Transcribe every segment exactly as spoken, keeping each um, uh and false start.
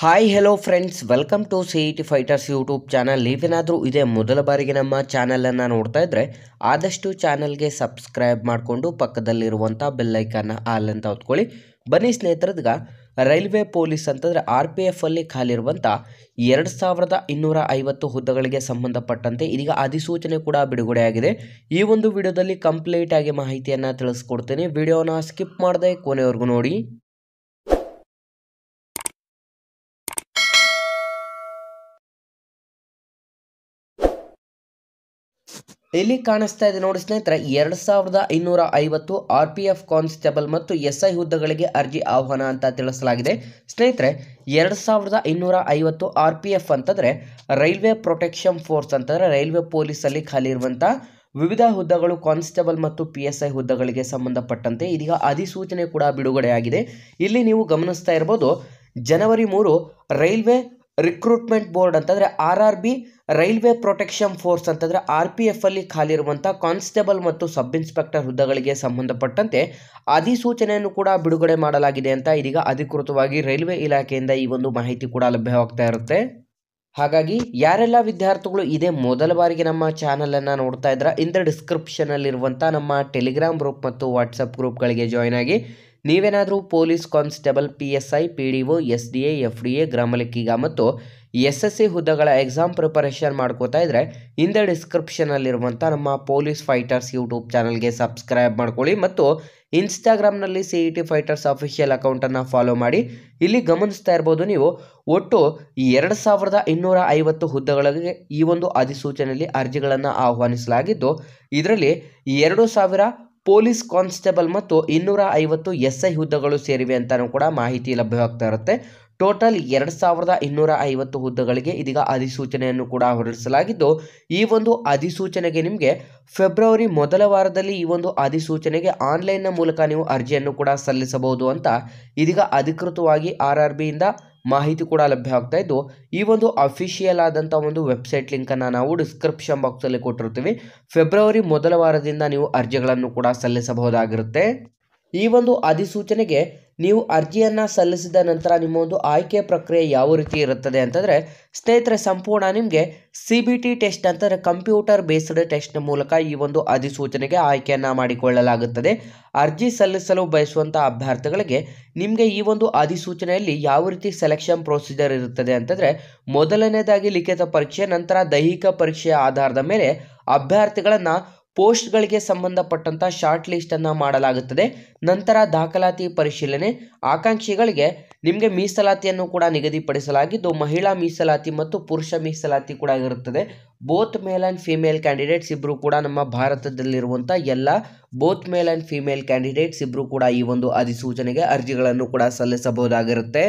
Hi hello friends, welcome to C E T fighters YouTube channel. ನೀವೇನಾದರೂ ಇದೇ ಮೊದಲ ಬಾರಿಗೆ ನಮ್ಮ ಚಾನಲನ್ನು ನೋಡ್ತಾ ಇದ್ದರೆ ಆದಷ್ಟು ಚಾನಲ್ಗೆ ಸಬ್ಸ್ಕ್ರೈಬ್ ಮಾಡಿಕೊಂಡು ಪಕ್ಕದಲ್ಲಿರುವಂಥ ಬೆಲ್ಲೈಕನ್ನ ಆಲ್ ಅಂತ ಹೊತ್ಕೊಳ್ಳಿ. ಬನ್ನಿ ಸ್ನೇಹಿತರದೀಗ ರೈಲ್ವೆ ಪೊಲೀಸ್ ಅಂತಂದರೆ ಆರ್ ಪಿ ಎಫ್ ಅಲ್ಲಿ ಖಾಲಿರುವಂಥ ಎರಡು ಸಾವಿರದ ಇನ್ನೂರ ಐವತ್ತು ಹುದ್ದೆಗಳಿಗೆ ಸಂಬಂಧಪಟ್ಟಂತೆ ಇದೀಗ ಅಧಿಸೂಚನೆ ಕೂಡ ಬಿಡುಗಡೆಯಾಗಿದೆ. ಈ ಒಂದು ವಿಡಿಯೋದಲ್ಲಿ ಕಂಪ್ಲೀಟ್ ಆಗಿ ಮಾಹಿತಿಯನ್ನು ತಿಳಿಸ್ಕೊಡ್ತೀನಿ. ವಿಡಿಯೋನ ಸ್ಕಿಪ್ ಮಾಡದೆ ಕೊನೆವರೆಗೂ ನೋಡಿ. ಇಲ್ಲಿ ಕಾಣಿಸ್ತಾ ಇದೆ ನೋಡಿ ಸ್ನೇಹಿತರೆ, ಎರಡು ಸಾವಿರದ ಇನ್ನೂರ ಐವತ್ತು ಆರ್ ಪಿ ಎಫ್ ಕಾನ್ಸ್ಟೇಬಲ್ ಮತ್ತು ಎಸ್ ಐ ಹುದ್ದೆಗಳಿಗೆ ಅರ್ಜಿ ಆಹ್ವಾನ ಅಂತ ತಿಳಿಸಲಾಗಿದೆ. ಸ್ನೇಹಿತರೆ, ಎರಡು ಸಾವಿರದ ಇನ್ನೂರ ಐವತ್ತು ಆರ್ ಪಿ ಎಫ್ ಅಂತಂದರೆ ರೈಲ್ವೆ ಪ್ರೊಟೆಕ್ಷನ್ ಫೋರ್ಸ್ ಅಂತಂದರೆ ರೈಲ್ವೆ ಪೊಲೀಸಲ್ಲಿ ಖಾಲಿ ಇರುವಂಥ ವಿವಿಧ ಹುದ್ದೆಗಳು ಕಾನ್ಸ್ಟೇಬಲ್ ಮತ್ತು ಪಿ ಎಸ್ ಐ ಹುದ್ದೆಗಳಿಗೆ ಸಂಬಂಧಪಟ್ಟಂತೆ ಇದೀಗ ಅಧಿಸೂಚನೆ ಕೂಡ ಬಿಡುಗಡೆಯಾಗಿದೆ. ಇಲ್ಲಿ ನೀವು ಗಮನಿಸ್ತಾ ಇರ್ಬೋದು, ಜನವರಿ ಮೂರು ರೈಲ್ವೆ ರಿಕ್ರೂಟ್ಮೆಂಟ್ ಬೋರ್ಡ್ ಅಂತಂದರೆ R R B railway protection force ಅಂತಂದರೆ ಆರ್ ಪಿ ಎಫ್ ಅಲ್ಲಿ ಖಾಲಿರುವಂಥ ಕಾನ್ಸ್ಟೇಬಲ್ ಮತ್ತು ಸಬ್ ಇನ್ಸ್ಪೆಕ್ಟರ್ ಹುದ್ದೆಗಳಿಗೆ ಸಂಬಂಧಪಟ್ಟಂತೆ ಅಧಿಸೂಚನೆಯನ್ನು ಕೂಡ ಬಿಡುಗಡೆ ಮಾಡಲಾಗಿದೆ ಅಂತ ಇದೀಗ ಅಧಿಕೃತವಾಗಿ ರೈಲ್ವೆ ಇಲಾಖೆಯಿಂದ ಈ ಒಂದು ಮಾಹಿತಿ ಕೂಡ ಲಭ್ಯವಾಗ್ತಾ ಇರುತ್ತೆ. ಹಾಗಾಗಿ ಯಾರೆಲ್ಲ ವಿದ್ಯಾರ್ಥಿಗಳು ಇದೇ ಮೊದಲ ಬಾರಿಗೆ ನಮ್ಮ ಚಾನಲನ್ನು ನೋಡ್ತಾ ಇದ್ರ ಇಂದ ಡಿಸ್ಕ್ರಿಪ್ಷನಲ್ಲಿರುವಂಥ ನಮ್ಮ ಟೆಲಿಗ್ರಾಮ್ ಗ್ರೂಪ್ ಮತ್ತು ವಾಟ್ಸಪ್ ಗ್ರೂಪ್ಗಳಿಗೆ ಜಾಯ್ನ್ ಆಗಿ ನೀವೇನಾದರೂ police constable, P S I, P D O, S D A, F D A, ಗ್ರಾಮಲೆಕ್ಕಿಗ ಮತ್ತು ಎಸ್ ಎಸ್ ಸಿ ಹುದ್ದೆಗಳ ಎಕ್ಸಾಮ್ ಪ್ರಿಪರೇಷನ್ ಮಾಡ್ಕೋತಾ ಇದ್ದರೆ ಇಂದ ಡಿಸ್ಕ್ರಿಪ್ಷನಲ್ಲಿರುವಂಥ ನಮ್ಮ ಪೊಲೀಸ್ ಫೈಟರ್ಸ್ ಯೂಟ್ಯೂಬ್ ಚಾನಲ್ಗೆ ಸಬ್ಸ್ಕ್ರೈಬ್ ಮಾಡ್ಕೊಳ್ಳಿ ಮತ್ತು ಇನ್ಸ್ಟಾಗ್ರಾಮ್ನಲ್ಲಿ C E T fighters official ಅಕೌಂಟನ್ನು ಫಾಲೋ ಮಾಡಿ. ಇಲ್ಲಿ ಗಮನಿಸ್ತಾ ಇರ್ಬೋದು ನೀವು, ಒಟ್ಟು ಎರಡು ಸಾವಿರದ ಇನ್ನೂರ ಐವತ್ತು ಹುದ್ದೆಗಳಿಗೆ ಈ ಒಂದು ಅಧಿಸೂಚನೆಯಲ್ಲಿ ಅರ್ಜಿಗಳನ್ನು ಆಹ್ವಾನಿಸಲಾಗಿದ್ದು ಇದರಲ್ಲಿ ಎರಡು ಸಾವಿರ ಪೊಲೀಸ್ ಕಾನ್ಸ್ಟೇಬಲ್ ಮತ್ತು ಇನ್ನೂರ ಐವತ್ತು ಎಸ್ ಐ ಹುದ್ದೆಗಳು ಸೇರಿವೆ ಅಂತಲೂ ಕೂಡ ಮಾಹಿತಿ ಲಭ್ಯವಾಗ್ತಾ ಇರುತ್ತೆ. ಟೋಟಲ್ ಎರಡು ಸಾವಿರದ ಇನ್ನೂರ ಐವತ್ತು ಹುದ್ದೆಗಳಿಗೆ ಇದೀಗ ಅಧಿಸೂಚನೆಯನ್ನು ಕೂಡ ಹೊರಡಿಸಲಾಗಿದ್ದು ಈ ಒಂದು ಅಧಿಸೂಚನೆಗೆ ನಿಮಗೆ ಫೆಬ್ರವರಿ ಮೊದಲ ವಾರದಲ್ಲಿ ಈ ಒಂದು ಅಧಿಸೂಚನೆಗೆ ಆನ್ಲೈನ್ನ ಮೂಲಕ ನೀವು ಅರ್ಜಿಯನ್ನು ಕೂಡ ಸಲ್ಲಿಸಬಹುದು ಅಂತ ಇದೀಗ ಅಧಿಕೃತವಾಗಿ ಆರ್ ಆರ್ ಬಿಯಿಂದ ಮಾಹಿತಿ ಕೂಡ ಲಭ್ಯವಾಗ್ತಾ ಇದ್ದು ಈ ಒಂದು ಅಫಿಷಿಯಲ್ ಆದಂಥ ಒಂದು ವೆಬ್ಸೈಟ್ ಲಿಂಕನ್ನು ನಾವು ಡಿಸ್ಕ್ರಿಪ್ಷನ್ ಬಾಕ್ಸಲ್ಲಿ ಕೊಟ್ಟಿರ್ತೀವಿ. ಫೆಬ್ರವರಿ ಮೊದಲ ವಾರದಿಂದ ನೀವು ಅರ್ಜಿಗಳನ್ನು ಕೂಡ ಸಲ್ಲಿಸಬಹುದಾಗಿರುತ್ತೆ. ಈ ಒಂದು ಅಧಿಸೂಚನೆಗೆ ನೀವು ಅರ್ಜಿಯನ್ನು ಸಲ್ಲಿಸಿದ ನಂತರ ನಿಮ್ಮ ಒಂದು ಆಯ್ಕೆ ಪ್ರಕ್ರಿಯೆ ಯಾವ ರೀತಿ ಇರುತ್ತದೆ ಅಂತಂದರೆ ಸ್ನೇಹಿತರೆ, ಸಂಪೂರ್ಣ ನಿಮಗೆ ಸಿ ಬಿ ಟಿ ಟೆಸ್ಟ್ ಅಂತಂದರೆ ಕಂಪ್ಯೂಟರ್ ಬೇಸ್ಡ್ ಟೆಸ್ಟ್ನ ಮೂಲಕ ಈ ಒಂದು ಅಧಿಸೂಚನೆಗೆ ಆಯ್ಕೆಯನ್ನು ಮಾಡಿಕೊಳ್ಳಲಾಗುತ್ತದೆ. ಅರ್ಜಿ ಸಲ್ಲಿಸಲು ಬಯಸುವಂಥ ಅಭ್ಯರ್ಥಿಗಳಿಗೆ ನಿಮಗೆ ಈ ಒಂದು ಅಧಿಸೂಚನೆಯಲ್ಲಿ ಯಾವ ರೀತಿ ಸೆಲೆಕ್ಷನ್ ಪ್ರೊಸೀಜರ್ ಇರುತ್ತದೆ ಅಂತಂದರೆ ಮೊದಲನೇದಾಗಿ ಲಿಖಿತ ಪರೀಕ್ಷೆ, ನಂತರ ದೈಹಿಕ ಪರೀಕ್ಷೆಯ ಆಧಾರದ ಮೇಲೆ ಅಭ್ಯರ್ಥಿಗಳನ್ನು ಪೋಸ್ಟ್ಗಳಿಗೆ ಸಂಬಂಧಪಟ್ಟಂಥ ಶಾರ್ಟ್ ಲಿಸ್ಟನ್ನು ಮಾಡಲಾಗುತ್ತದೆ. ನಂತರ ದಾಖಲಾತಿ ಪರಿಶೀಲನೆ, ಆಕಾಂಕ್ಷಿಗಳಿಗೆ ನಿಮಗೆ ಮೀಸಲಾತಿಯನ್ನು ಕೂಡ ನಿಗದಿಪಡಿಸಲಾಗಿದ್ದು ಮಹಿಳಾ ಮೀಸಲಾತಿ ಮತ್ತು ಪುರುಷ ಮೀಸಲಾತಿ ಕೂಡ ಇರುತ್ತದೆ. Both male and female candidates ಇಬ್ಬರು ಕೂಡ ನಮ್ಮ ಭಾರತದಲ್ಲಿರುವಂಥ ಎಲ್ಲ both male and female candidates ಇಬ್ಬರು ಕೂಡ ಈ ಒಂದು ಅಧಿಸೂಚನೆಗೆ ಅರ್ಜಿಗಳನ್ನು ಕೂಡ ಸಲ್ಲಿಸಬಹುದಾಗಿರುತ್ತೆ.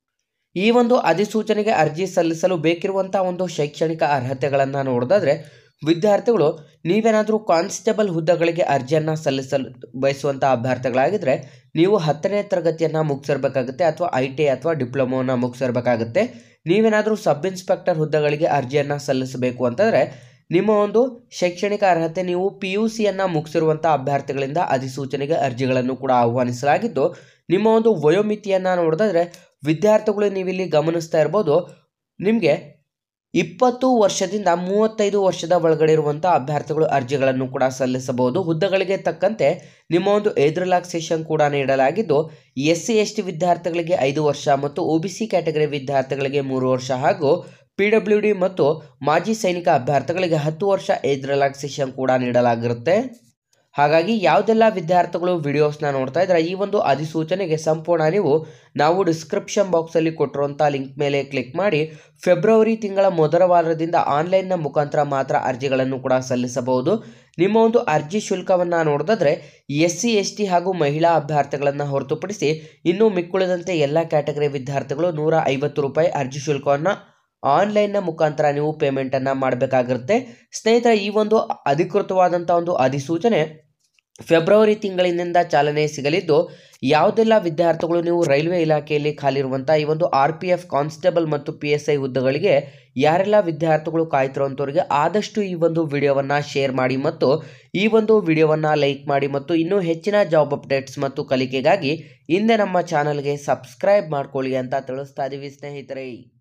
ಈ ಒಂದು ಅಧಿಸೂಚನೆಗೆ ಅರ್ಜಿ ಸಲ್ಲಿಸಲು ಬೇಕಿರುವಂಥ ಒಂದು ಶೈಕ್ಷಣಿಕ ಅರ್ಹತೆಗಳನ್ನು ನೋಡೋದಾದರೆ ವಿದ್ಯಾರ್ಥಿಗಳು ನೀವೇನಾದರೂ ಕಾನ್ಸ್ಟೇಬಲ್ ಹುದ್ದೆಗಳಿಗೆ ಅರ್ಜಿಯನ್ನು ಸಲ್ಲಿಸಲು ಬಯಸುವಂಥ ಅಭ್ಯರ್ಥಿಗಳಾಗಿದ್ದರೆ ನೀವು ಹತ್ತನೇ ತರಗತಿಯನ್ನು ಮುಗಿಸಿರ್ಬೇಕಾಗುತ್ತೆ ಅಥವಾ ಐ ಟಿ ಐ ಅಥವಾ ಡಿಪ್ಲೊಮೋನ ಮುಗಿಸಿರ್ಬೇಕಾಗುತ್ತೆ. ನೀವೇನಾದರೂ ಸಬ್ ಇನ್ಸ್ಪೆಕ್ಟರ್ ಹುದ್ದೆಗಳಿಗೆ ಅರ್ಜಿಯನ್ನು ಸಲ್ಲಿಸಬೇಕು ಅಂತಂದರೆ ನಿಮ್ಮ ಒಂದು ಶೈಕ್ಷಣಿಕ ಅರ್ಹತೆ ನೀವು ಪಿ ಯು ಸಿಯನ್ನು ಮುಗಿಸಿರುವಂಥ ಅಭ್ಯರ್ಥಿಗಳಿಂದ ಅಧಿಸೂಚನೆಗೆ ಅರ್ಜಿಗಳನ್ನು ಕೂಡ ಆಹ್ವಾನಿಸಲಾಗಿದ್ದು ನಿಮ್ಮ ಒಂದು ವಯೋಮಿತಿಯನ್ನು ನೋಡಿದ್ರೆ ವಿದ್ಯಾರ್ಥಿಗಳು ನೀವಿಲ್ಲಿ ಗಮನಿಸ್ತಾ ಇರ್ಬೋದು, ನಿಮಗೆ ಇಪ್ಪತ್ತು ವರ್ಷದಿಂದ ಮೂವತ್ತೈದು ವರ್ಷದ ಒಳಗಡೆ ಇರುವಂಥ ಅಭ್ಯರ್ಥಿಗಳು ಅರ್ಜಿಗಳನ್ನು ಕೂಡ ಸಲ್ಲಿಸಬಹುದು. ಹುದ್ದೆಗಳಿಗೆ ತಕ್ಕಂತೆ ನಿಮ್ಮ ಒಂದು ಏಜ್ ರಿಲ್ಯಾಕ್ಸೇಷನ್ ಕೂಡ ನೀಡಲಾಗಿದ್ದು ಎಸ್ ಸಿ ಎಸ್ ಟಿ ವಿದ್ಯಾರ್ಥಿಗಳಿಗೆ ಐದು ವರ್ಷ ಮತ್ತು ಒ ಬಿ ಸಿ ಕ್ಯಾಟಗರಿ ವಿದ್ಯಾರ್ಥಿಗಳಿಗೆ ಮೂರು ವರ್ಷ ಹಾಗೂ ಪಿ ಡಬ್ಲ್ಯೂ ಡಿ ಮತ್ತು ಮಾಜಿ ಸೈನಿಕ ಅಭ್ಯರ್ಥಿಗಳಿಗೆ ಹತ್ತು ವರ್ಷ ಏಜ್ ರಿಲ್ಯಾಕ್ಸೇಷನ್ ಕೂಡ ನೀಡಲಾಗಿರುತ್ತೆ. ಹಾಗಾಗಿ ಯಾವುದೆಲ್ಲ ವಿದ್ಯಾರ್ಥಿಗಳು ವಿಡಿಯೋಸ್ನ ನೋಡ್ತಾ ಇದ್ದಾರೆ ಈ ಒಂದು ಅಧಿಸೂಚನೆಗೆ ಸಂಪೂರ್ಣ ನೀವು ನಾವು ಡಿಸ್ಕ್ರಿಪ್ಷನ್ ಬಾಕ್ಸಲ್ಲಿ ಕೊಟ್ಟಿರುವಂಥ ಲಿಂಕ್ ಮೇಲೆ ಕ್ಲಿಕ್ ಮಾಡಿ ಫೆಬ್ರವರಿ ತಿಂಗಳ ಮೊದಲ ವಾರದಿಂದ ಆನ್ಲೈನ್ನ ಮುಖಾಂತರ ಮಾತ್ರ ಅರ್ಜಿಗಳನ್ನು ಕೂಡ ಸಲ್ಲಿಸಬಹುದು. ನಿಮ್ಮ ಒಂದು ಅರ್ಜಿ ಶುಲ್ಕವನ್ನು ನೋಡೋದಾದರೆ ಎಸ್ ಸಿ ಎಸ್ ಟಿ ಹಾಗೂ ಮಹಿಳಾ ಅಭ್ಯರ್ಥಿಗಳನ್ನು ಹೊರತುಪಡಿಸಿ ಇನ್ನೂ ಮಿಕ್ಕುಳಿದಂತೆ ಎಲ್ಲ ಕ್ಯಾಟಗರಿ ವಿದ್ಯಾರ್ಥಿಗಳು ನೂರ ಐವತ್ತು ರೂಪಾಯಿ ಅರ್ಜಿ ಶುಲ್ಕವನ್ನು ಆನ್ಲೈನ್ನ ಮುಖಾಂತರ ನೀವು ಪೇಮೆಂಟನ್ನು ಮಾಡಬೇಕಾಗಿರುತ್ತೆ. ಸ್ನೇಹಿತರೆ, ಈ ಒಂದು ಅಧಿಕೃತವಾದಂಥ ಒಂದು ಅಧಿಸೂಚನೆ ಫೆಬ್ರವರಿ ತಿಂಗಳಿನಿಂದ ಚಾಲನೆ ಸಿಗಲಿದ್ದು, ಯಾವುದೆಲ್ಲ ವಿದ್ಯಾರ್ಥಿಗಳು ನೀವು ರೈಲ್ವೆ ಇಲಾಖೆಯಲ್ಲಿ ಖಾಲಿರುವಂಥ ಈ ಒಂದು ಆರ್ ಪಿ ಎಫ್ ಕಾನ್ಸ್ಟೇಬಲ್ ಮತ್ತು ಪಿ ಎಸ್ ಐ ಹುದ್ದೆಗಳಿಗೆ ಯಾರೆಲ್ಲ ವಿದ್ಯಾರ್ಥಿಗಳು ಕಾಯ್ತಿರೋಂಥವ್ರಿಗೆ ಆದಷ್ಟು ಈ ಒಂದು ವಿಡಿಯೋವನ್ನು ಶೇರ್ ಮಾಡಿ ಮತ್ತು ಈ ಒಂದು ವಿಡಿಯೋವನ್ನು ಲೈಕ್ ಮಾಡಿ ಮತ್ತು ಇನ್ನೂ ಹೆಚ್ಚಿನ ಜಾಬ್ ಅಪ್ಡೇಟ್ಸ್ ಮತ್ತು ಕಲಿಕೆಗಾಗಿ ಹಿಂದೆ ನಮ್ಮ ಚಾನಲ್ಗೆ ಸಬ್ಸ್ಕ್ರೈಬ್ ಮಾಡ್ಕೊಳ್ಳಿ ಅಂತ ತಿಳಿಸ್ತಾ ಇದ್ದೀವಿ ಸ್ನೇಹಿತರೆ.